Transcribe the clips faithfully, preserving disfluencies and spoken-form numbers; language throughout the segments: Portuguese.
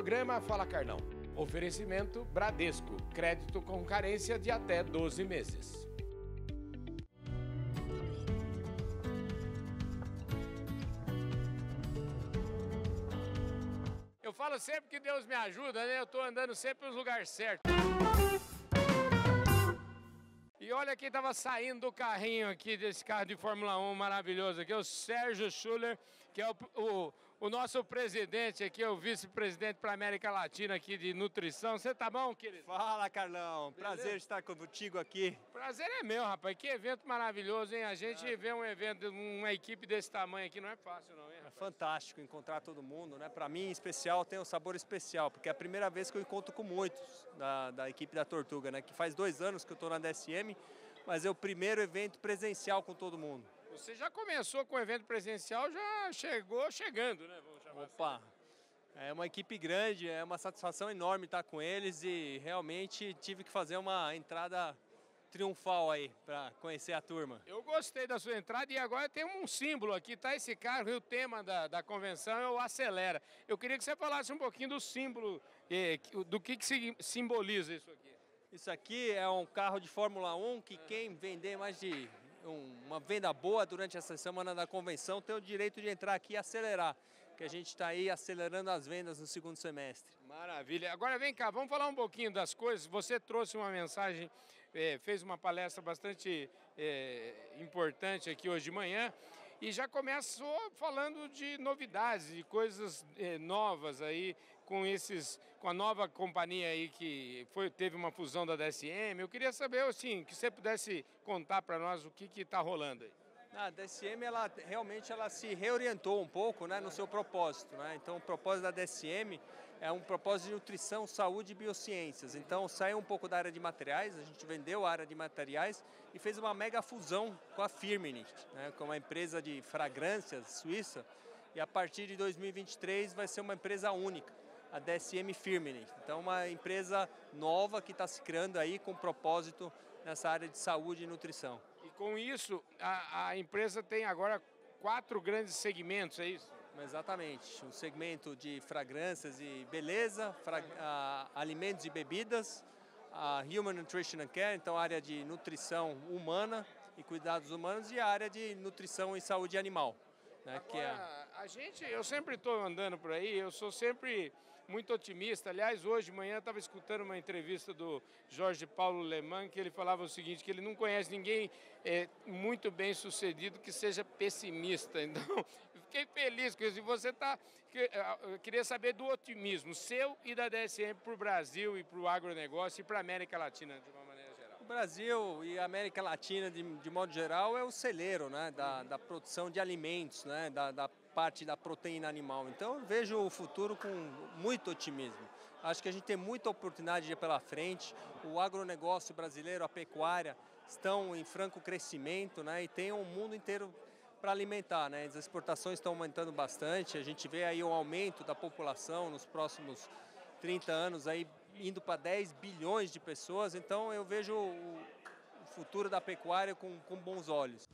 Programa Fala Carlão. Oferecimento Bradesco. Crédito com carência de até doze meses. Eu falo sempre que Deus me ajuda, né? Eu tô andando sempre nos lugares certos. E olha quem estava saindo do carrinho aqui, desse carro de Fórmula um maravilhoso aqui, o Sérgio Schuller, que é o, o, o nosso presidente aqui, o vice-presidente para a América Latina aqui de nutrição. Você tá bom, querido? Fala, Carlão. Beleza? Prazer estar contigo aqui. Prazer é meu, rapaz. Que evento maravilhoso, hein? A gente é. vê um evento, uma equipe desse tamanho aqui, não é fácil não, hein, rapaz? É fantástico encontrar todo mundo, né? Para mim, em especial, tem um sabor especial, porque é a primeira vez que eu encontro com muitos da, da equipe da Tortuga, né? Que faz dois anos que eu estou na D S M, mas é o primeiro evento presencial com todo mundo. Você já começou com o evento presencial, já chegou chegando, né? Vamos chamar Opa! Assim. É uma equipe grande, é uma satisfação enorme estar com eles e realmente tive que fazer uma entrada triunfal aí para conhecer a turma. Eu gostei da sua entrada e agora tem um símbolo aqui, tá? Esse carro e o tema da, da convenção é o Acelera. Eu queria que você falasse um pouquinho do símbolo, eh, do que, que simboliza isso aqui. Isso aqui é um carro de Fórmula um que quem vender mais de um, uma venda boa durante essa semana da convenção tem o direito de entrar aqui e acelerar, que a gente está aí acelerando as vendas no segundo semestre. Maravilha. Agora vem cá, vamos falar um pouquinho das coisas. Você trouxe uma mensagem, eh, fez uma palestra bastante eh, importante aqui hoje de manhã e já começou falando de novidades, de coisas eh, novas aí com esses, com a nova companhia aí que foi, teve uma fusão da D S M. Eu queria saber, assim, que você pudesse contar para nós o que que está rolando aí. A D S M, ela realmente ela se reorientou um pouco, né, no seu propósito, né? Então, o propósito da D S M é um propósito de nutrição, saúde e biociências. Então, saiu um pouco da área de materiais, a gente vendeu a área de materiais e fez uma mega fusão com a Firmenich, né, com uma empresa de fragrâncias suíça, e a partir de dois mil e vinte e três vai ser uma empresa única, a D S M Firmenich. Então, uma empresa nova que está se criando aí com propósito nessa área de saúde e nutrição. E com isso, a, a empresa tem agora quatro grandes segmentos, é isso? Exatamente. O segmento de fragrâncias e beleza, fra, a, alimentos e bebidas, a Human Nutrition and Care, então a área de nutrição humana e cuidados humanos, e a área de nutrição e saúde animal. Né, Agora, que é... a gente, eu sempre estou andando por aí, eu sou sempre muito otimista. Aliás, hoje de manhã eu estava escutando uma entrevista do Jorge Paulo Lemann, que ele falava o seguinte, que ele não conhece ninguém é, muito bem sucedido que seja pessimista. Então, eu fiquei feliz com isso. E você está... Eu queria saber do otimismo seu e da D S M para o Brasil e para o agronegócio e para a América Latina, de uma maneira geral. O Brasil e a América Latina, de, de modo geral, é o celeiro, né, da, da produção de alimentos, né, da, da parte da proteína animal. Então, eu vejo o futuro com muito otimismo. Acho que a gente tem muita oportunidade pela frente. O agronegócio brasileiro, a pecuária, estão em franco crescimento, né, e tem um mundo inteiro para alimentar, né? As exportações estão aumentando bastante. A gente vê aí um aumento da população nos próximos trinta anos, aí indo para dez bilhões de pessoas. Então, eu vejo o futuro da pecuária com, com bons olhos.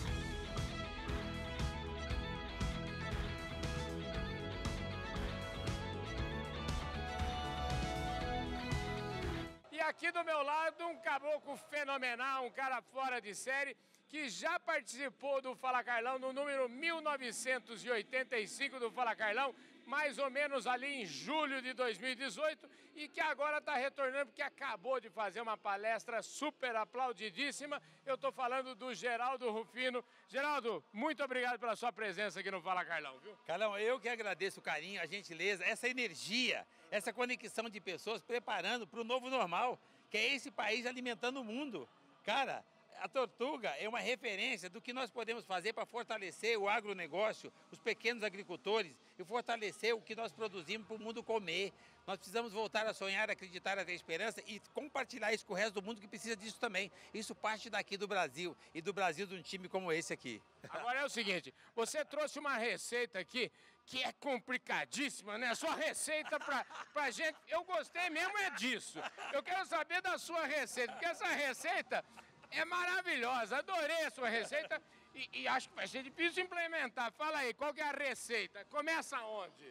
E aqui do meu lado, um caboclo fenomenal, um cara fora de série, que já participou do Fala Carlão no número mil novecentos e oitenta e cinco do Fala Carlão, mais ou menos ali em julho de dois mil e dezoito, e que agora está retornando porque acabou de fazer uma palestra super aplaudidíssima. Eu estou falando do Geraldo Rufino. Geraldo, muito obrigado pela sua presença aqui no Fala Carlão, viu? Carlão, eu que agradeço o carinho, a gentileza, essa energia, essa conexão de pessoas preparando para o novo normal, que é esse país alimentando o mundo. Cara, a Tortuga é uma referência do que nós podemos fazer para fortalecer o agronegócio, os pequenos agricultores e fortalecer o que nós produzimos para o mundo comer. Nós precisamos voltar a sonhar, acreditar, a ter esperança e compartilhar isso com o resto do mundo que precisa disso também. Isso parte daqui do Brasil e do Brasil de um time como esse aqui. Agora é o seguinte, você trouxe uma receita aqui que é complicadíssima, né? A sua receita para pra gente, eu gostei mesmo é disso. Eu quero saber da sua receita, porque essa receita é maravilhosa, adorei a sua receita e, e acho que vai ser difícil implementar. Fala aí, qual que é a receita? Começa onde?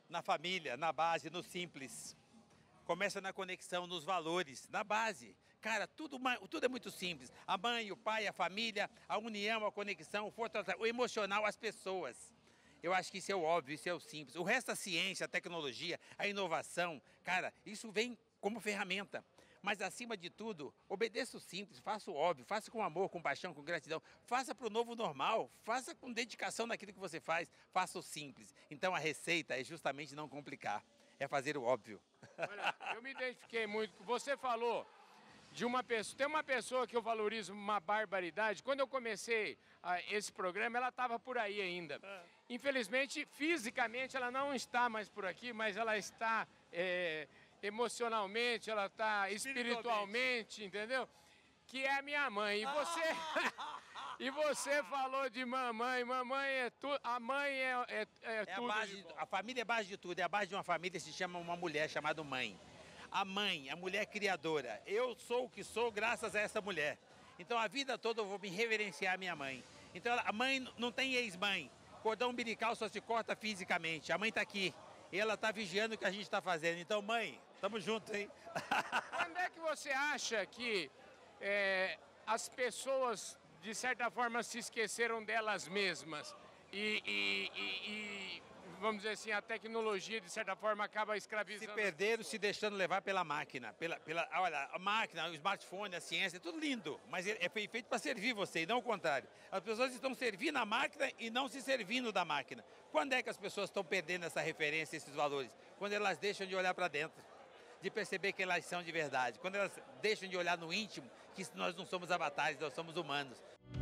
na família, na base, no simples. Começa na conexão, nos valores, na base. Cara, tudo, tudo é muito simples. A mãe, o pai, a família, a união, a conexão, o fortalecimento, o emocional, as pessoas. Eu acho que isso é o óbvio, isso é o simples. O resto, a ciência, a tecnologia, a inovação, cara, isso vem como ferramenta. Mas, acima de tudo, obedeça o simples, faça o óbvio, faça com amor, com paixão, com gratidão. Faça para o novo normal, faça com dedicação naquilo que você faz, faça o simples. Então, a receita é justamente não complicar, é fazer o óbvio. Olha, eu me identifiquei muito. Você falou de uma pessoa, tem uma pessoa que eu valorizo uma barbaridade. Quando eu comecei ah, esse programa, ela estava por aí ainda. É. Infelizmente, fisicamente, ela não está mais por aqui, mas ela está é, emocionalmente, ela está espiritualmente, entendeu? Que é a minha mãe. E você, e você falou de mamãe. Mamãe é tudo. A mãe é, é, é, é tudo. A, base de, a família é a base de tudo. É a base de uma família que se chama uma mulher chamada mãe. A mãe, a mulher criadora. Eu sou o que sou graças a essa mulher. Então a vida toda eu vou me reverenciar a minha mãe. Então a mãe não tem ex-mãe. Cordão umbilical só se corta fisicamente. A mãe está aqui. E ela está vigiando o que a gente está fazendo. Então, mãe, tamo junto, hein? Quando é que você acha que é, as pessoas, de certa forma, se esqueceram delas mesmas? E, e, e, e, vamos dizer assim, a tecnologia, de certa forma, acaba escravizando. Se perderam, se deixando levar pela máquina. Pela, pela, olha, a máquina, o smartphone, a ciência, é tudo lindo. Mas é feito para servir você, e não o contrário. As pessoas estão servindo a máquina e não se servindo da máquina. Quando é que as pessoas estão perdendo essa referência, esses valores? Quando elas deixam de olhar para dentro, de perceber que elas são de verdade. Quando elas deixam de olhar no íntimo, que nós não somos avatares, nós somos humanos.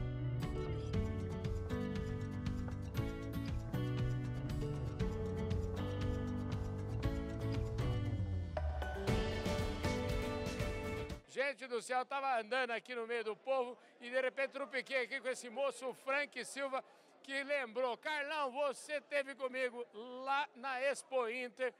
Gente do céu, eu estava andando aqui no meio do povo e de repente tropiquei aqui com esse moço, o Frank Silva, que lembrou: Carlão, você esteve comigo lá na Expo Inter.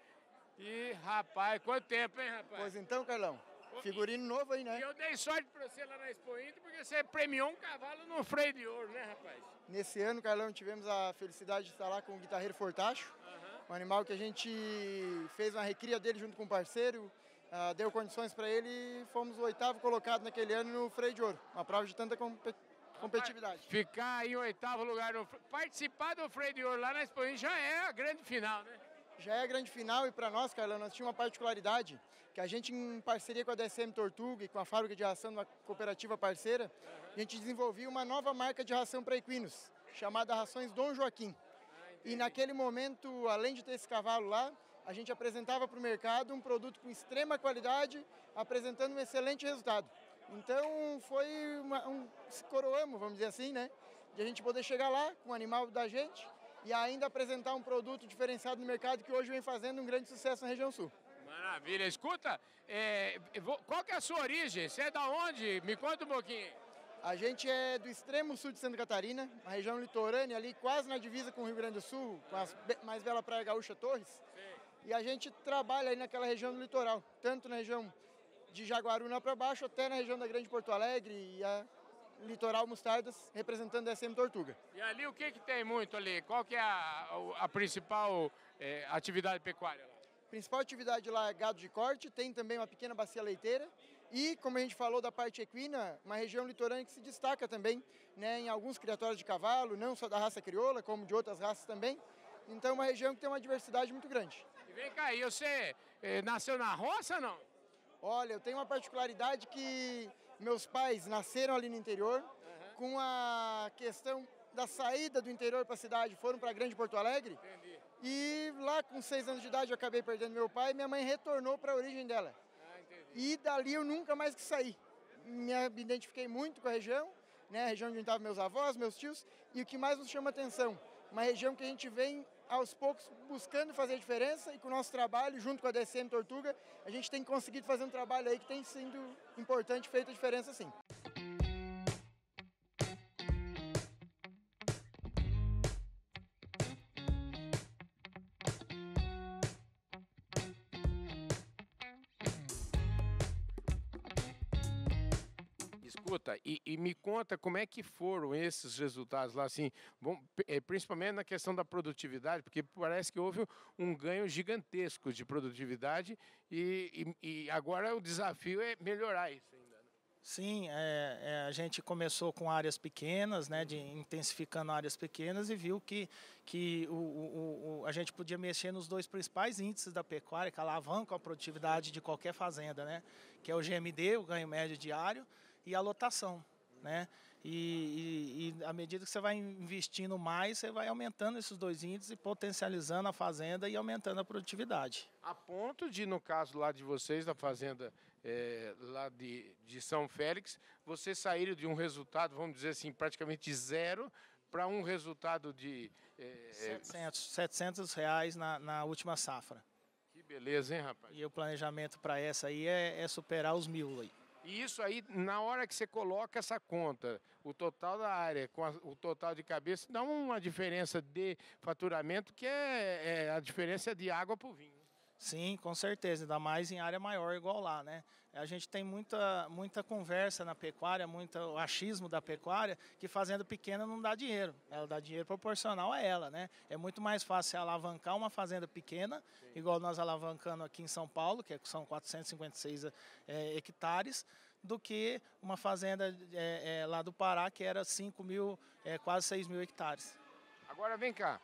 E, rapaz, quanto tempo, hein, rapaz? Pois então, Carlão, figurino novo aí, né? E eu dei sorte pra você lá na Expo Inter porque você premiou um cavalo no freio de ouro, né, rapaz? Nesse ano, Carlão, tivemos a felicidade de estar lá com o guitarreiro Fortacho, uhum. Um animal que a gente fez uma recria dele junto com um parceiro. Uh, deu condições para ele e fomos o oitavo colocado naquele ano no freio de ouro. Uma prova de tanta compet competitividade. Ficar em oitavo lugar, no, participar do freio de ouro lá na Expo já é a grande final, né? Já é a grande final e para nós, Carlão, nós tínhamos uma particularidade que a gente, em parceria com a D S M Tortuga e com a fábrica de ração de uma cooperativa parceira, uhum. A gente desenvolveu uma nova marca de ração para equinos, chamada Rações Dom Joaquim. Ah, e naquele momento, além de ter esse cavalo lá, a gente apresentava para o mercado um produto com extrema qualidade, apresentando um excelente resultado. Então, foi uma, um coroamos, vamos dizer assim, né? De a gente poder chegar lá com o animal da gente e ainda apresentar um produto diferenciado no mercado que hoje vem fazendo um grande sucesso na região sul. Maravilha. Escuta, é, qual que é a sua origem? Você é da onde? Me conta um pouquinho. A gente é do extremo sul de Santa Catarina, uma região litorânea ali, quase na divisa com o Rio Grande do Sul, com a mais bela praia gaúcha Torres. Sim. E a gente trabalha aí naquela região do litoral, tanto na região de Jaguaruna para baixo, até na região da Grande Porto Alegre e a Litoral Mostardas, representando a D S M Tortuga. E ali o que que tem muito ali? Qual que é a, a principal é, atividade pecuária lá? A principal atividade lá é gado de corte, tem também uma pequena bacia leiteira e, como a gente falou da parte equina, uma região litorânea que se destaca também, né, em alguns criatórios de cavalo, não só da raça crioula, como de outras raças também. Então é uma região que tem uma diversidade muito grande. E vem cá, e você eh, nasceu na roça ou não? Olha, eu tenho uma particularidade que meus pais nasceram ali no interior, uhum. Com a questão da saída do interior para a cidade, foram para a Grande Porto Alegre. Entendi. E lá com seis anos de idade eu acabei perdendo meu pai e minha mãe retornou para a origem dela. Ah, entendi. E dali eu nunca mais quis sair. Me identifiquei muito com a região, né, a região onde estavam meus avós, meus tios, e o que mais nos chama atenção, uma região que a gente vem aos poucos buscando fazer a diferença e com o nosso trabalho, junto com a D S M Tortuga, a gente tem conseguido fazer um trabalho aí que tem sido importante, feito a diferença sim. Escuta, e, e me conta como é que foram esses resultados lá, assim, bom, é, principalmente na questão da produtividade, porque parece que houve um ganho gigantesco de produtividade e, e, e agora o desafio é melhorar isso ainda. Né? Sim, é, é, a gente começou com áreas pequenas, né, de intensificando áreas pequenas e viu que, que o, o, o, a gente podia mexer nos dois principais índices da pecuária, que alavancam a produtividade de qualquer fazenda, né, que é o G M D, o ganho médio diário, e a lotação, né? E, e, e à medida que você vai investindo mais, você vai aumentando esses dois índices e potencializando a fazenda e aumentando a produtividade. A ponto de, no caso lá de vocês, da fazenda é, lá de, de São Félix, vocês saíram de um resultado, vamos dizer assim, praticamente zero para um resultado de... É, setecentos, setecentos reais na, na última safra. Que beleza, hein, rapaz? E o planejamento para essa aí é, é superar os mil aí. E isso aí, na hora que você coloca essa conta, o total da área com a, o total de cabeça, dá uma diferença de faturamento que é, é a diferença de água para o vinho. Sim, com certeza, ainda mais em área maior igual lá, né? A gente tem muita, muita conversa na pecuária, muito o achismo da pecuária, que fazenda pequena não dá dinheiro, ela dá dinheiro proporcional a ela, né? É muito mais fácil alavancar uma fazenda pequena, sim, igual nós alavancando aqui em São Paulo, que são quatrocentos e cinquenta e seis é, hectares, do que uma fazenda é, é, lá do Pará, que era cinco mil, é, quase seis mil hectares. Agora vem cá.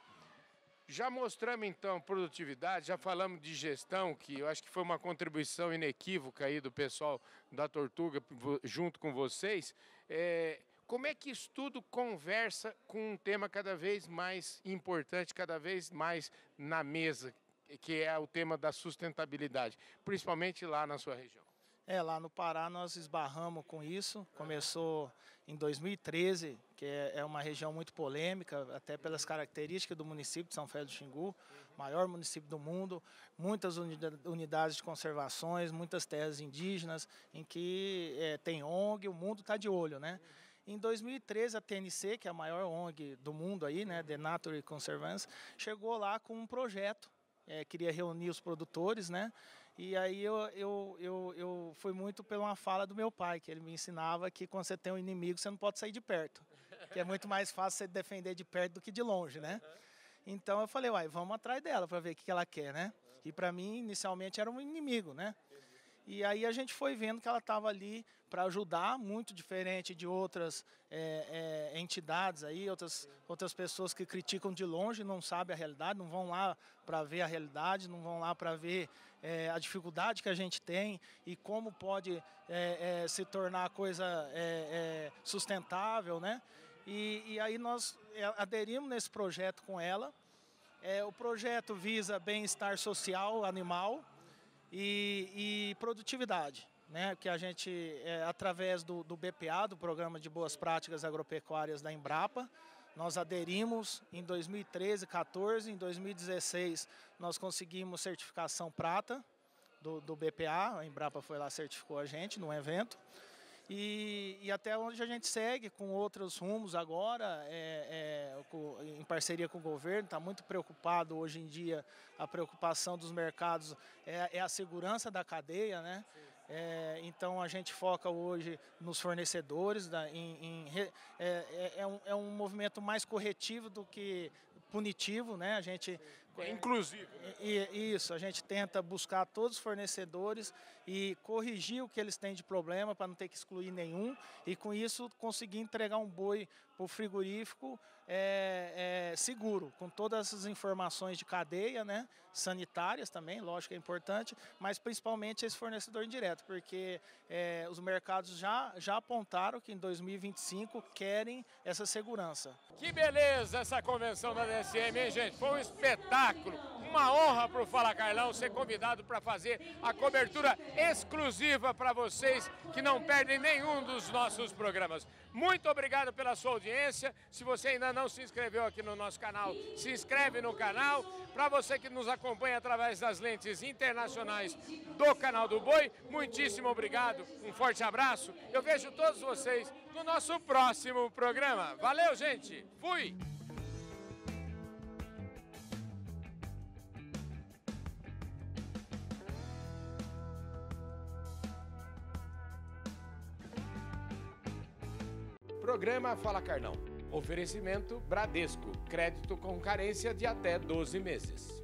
Já mostramos, então, produtividade, já falamos de gestão, que eu acho que foi uma contribuição inequívoca aí do pessoal da Tortuga junto com vocês. É, como é que isso tudo conversa com um tema cada vez mais importante, cada vez mais na mesa, que é o tema da sustentabilidade, principalmente lá na sua região? É, lá no Pará nós esbarramos com isso, começou em dois mil e treze, que é uma região muito polêmica, até pelas características do município de São Félix do Xingu, maior município do mundo, muitas unidades de conservações, muitas terras indígenas, em que é, tem O N G, o mundo está de olho, né? Em dois mil e treze, a T N C, que é a maior O N G do mundo aí, né, The Nature Conservancy, chegou lá com um projeto, é, queria reunir os produtores, né? E aí eu, eu, eu, eu fui muito pela uma fala do meu pai, que ele me ensinava que quando você tem um inimigo, você não pode sair de perto. Que é muito mais fácil você defender de perto do que de longe, né? Então eu falei, uai, vamos atrás dela para ver o que ela quer, né? E para mim, inicialmente, era um inimigo, né? E aí a gente foi vendo que ela estava ali para ajudar, muito diferente de outras é, é, entidades aí, outras, outras pessoas que criticam de longe, não sabem a realidade, não vão lá para ver a realidade, não vão lá para ver é, a dificuldade que a gente tem e como pode é, é, se tornar a coisa é, é, sustentável, né? E, e aí nós aderimos nesse projeto com ela. É, o projeto visa bem-estar social, animal, E, e produtividade, né? Que a gente, é, através do, do B P A, do Programa de Boas Práticas Agropecuárias da Embrapa, nós aderimos em dois mil e treze, quatorze, em dois mil e dezesseis nós conseguimos certificação prata do, do B P A, a Embrapa foi lá, certificou a gente num evento. E, e até onde a gente segue com outros rumos agora, é, é, com, em parceria com o governo, está muito preocupado hoje em dia, a preocupação dos mercados é, é a segurança da cadeia, né? É, então a gente foca hoje nos fornecedores, da, em, em, é, é, um, é um movimento mais corretivo do que punitivo, né? A gente... É inclusivo. Né? E, isso, a gente tenta buscar todos os fornecedores e corrigir o que eles têm de problema para não ter que excluir nenhum e com isso conseguir entregar um boi para o frigorífico é, é, seguro, com todas as informações de cadeia, né, sanitárias também, lógico que é importante, mas principalmente esse fornecedor indireto, porque é, os mercados já, já apontaram que em dois mil e vinte e cinco querem essa segurança. Que beleza essa convenção da D S M, hein, gente? Foi um espetáculo, uma honra para o Fala Carlão ser convidado para fazer a cobertura exclusiva para vocês que não perdem nenhum dos nossos programas. Muito obrigado pela sua audiência. Se você ainda não se inscreveu aqui no nosso canal, se inscreve no canal. Para você que nos acompanha através das lentes internacionais do canal do Boi, muitíssimo obrigado. Um forte abraço. Eu vejo todos vocês no nosso próximo programa. Valeu, gente. Fui! Programa Fala Carlão. Oferecimento Bradesco. Crédito com carência de até doze meses.